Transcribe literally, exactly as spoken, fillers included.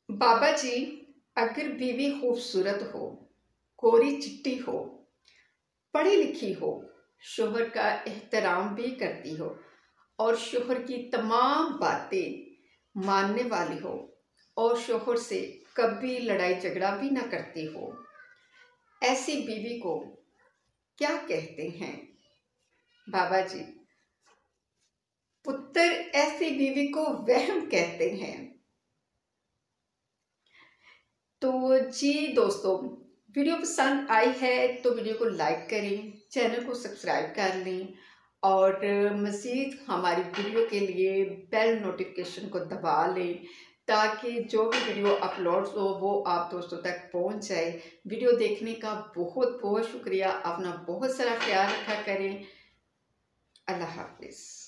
बाबा जी, अगर बीवी खूबसूरत हो, गोरी चिट्टी हो, पढ़ी लिखी हो, शोहर का एहतराम भी करती हो और शोहर की तमाम बातें मानने वाली हो और शोहर से कभी लड़ाई झगड़ा भी ना करती हो, ऐसी बीवी को क्या कहते हैं? बाबा जी, पुत्र ऐसी बीवी को वहम कहते हैं। तो जी दोस्तों, वीडियो पसंद आई है तो वीडियो को लाइक करें, चैनल को सब्सक्राइब कर लें और मज़ीद हमारी वीडियो के लिए बेल नोटिफिकेशन को दबा लें ताकि जो भी वीडियो अपलोड हो वो आप दोस्तों तक पहुंच जाए। वीडियो देखने का बहुत बहुत शुक्रिया। अपना बहुत सारा ख्याल रखा करें। अल्लाह हाफिज़।